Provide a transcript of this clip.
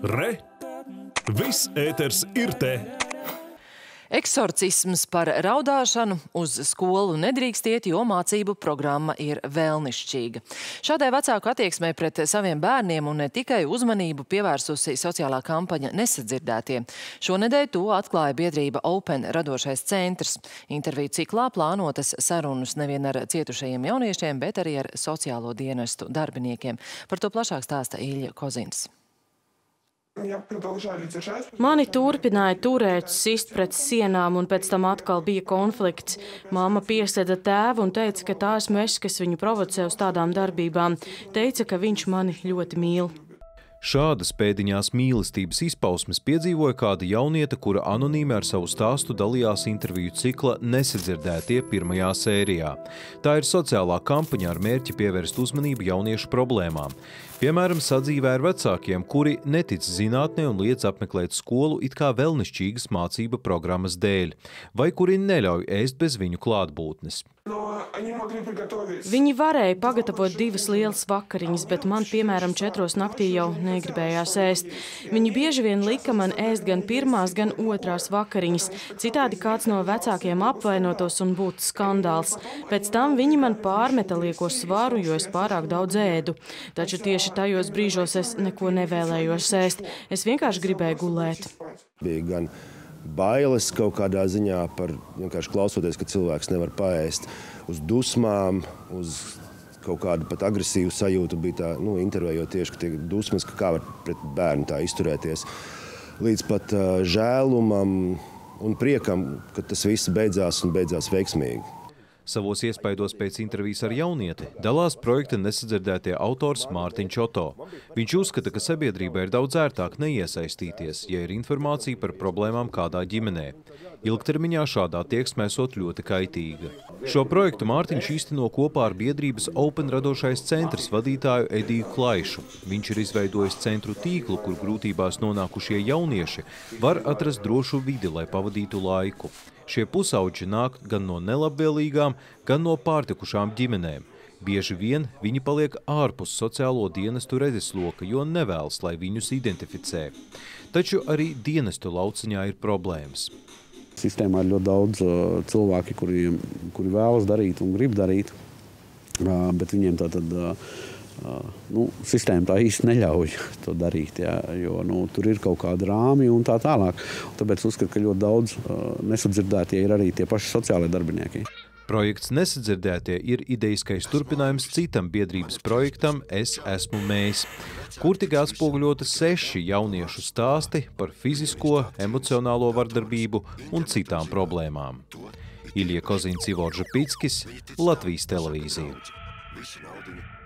Re! Viss ēters ir te! Eksorcisms par raudāšanu uz skolu nedrīkst iet, jo mācību programma ir vēlnišķīga. Šādai vecāku attieksmei pret saviem bērniem un ne tikai uzmanību pievērsusi sociālā kampaņa Nesadzirdētie. Šonedēļ to atklāja biedrība Open radošais centrs. Interviju ciklā plānotas sarunas nevien ar cietušajiem jauniešiem, bet arī ar sociālo dienestu darbiniekiem. Par to plašāk stāsta Ilja Kozins. Mani turpināja turēt, sist pret sienām, un pēc tam atkal bija konflikts. Mamma piesēda tēvu un teica, ka tā esmu es, kas viņu provocē uz tādām darbībām. Teica, ka viņš mani ļoti mīl. Šādas pēdiņās mīlestības izpausmes piedzīvoja kāda jaunieta, kura anonīmi ar savu stāstu dalījās interviju cikla Nesadzirdētie pirmajā sērijā. Tā ir sociālā kampaņa ar mērķi pievērst uzmanību jauniešu problēmām. Piemēram, sadzīvē ar vecākiem, kuri netic zinātnē un liedz apmeklēt skolu it kā vēlnišķīgas mācība programmas dēļ, vai kuri neļauj ēst bez viņu klātbūtnes. Viņi varēja pagatavot 2 lielas vakariņas, bet man, piemēram, 4 naktī jau negribējās ēst. Viņi bieži vien lika man ēst gan 1. gan 2. vakariņas. Citādi kāds no vecākiem apvainotos un būtu skandāls. Pēc tam viņi man pārmeta lieko svaru, jo es pārāk daudz ēdu. Taču tieši tajos brīžos es neko nevēlējos ēst. Es vienkārši gribēju gulēt. Bija gan bailes kaut kādā ziņā par vienkārši klausoties, ka cilvēks nevar paēst, uz dusmām, uz kaut kādu pat agresīvu sajūtu bija tā, intervējot tieši, ka tiek dusmas, ka kā var pret bērnu tā izturēties, līdz pat žēlumam un priekam, ka tas viss beidzās un beidzās veiksmīgi. Savos iespaidos pēc intervijas ar jaunieti dalās projekta Nesadzirdētie autors Mārtiņš Oto. Viņš uzskata, ka sabiedrībai ir daudz ērtāk neiesaistīties, ja ir informācija par problēmām kādā ģimenē. Ilgtermiņā šādā attieksmē esot ļoti kaitīga. Šo projektu Mārtiņš īsteno kopā ar biedrības Open radošais centrs vadītāju Ediju Klaišu. Viņš ir izveidojis centru tīklu, kur grūtībās nonākušie jaunieši var atrast drošu vidi, lai pavadītu laiku. Šie pusauģi nāk gan no nelabvēlīgām, gan no pārtikušām ģimenēm. Bieži vien viņi paliek ārpus sociālo dienestu redzesloka, jo nevēlas, lai viņus identificē. Taču arī dienestu lauciņā ir problēmas. Sistēmā ir ļoti daudz cilvēki, kuri vēlas darīt un grib darīt, bet viņiem tātad sistēma tā īsti neļauj to darīt, jo tur ir kaut kāda rāmi un tā tālāk. Tāpēc uzskatu, ka ļoti daudz nesadzirdētie ir arī tie paši sociālai darbinieki. Projekts Nesadzirdētie ir ideiskais turpinājums citam biedrības projektam Es esmu mēs, kur tika atspoguļoti 6 jauniešu stāsti par fizisko, emocionālo vardarbību un citām problēmām. Ilja Kozins, Ivorža Pickis, Latvijas televīzija.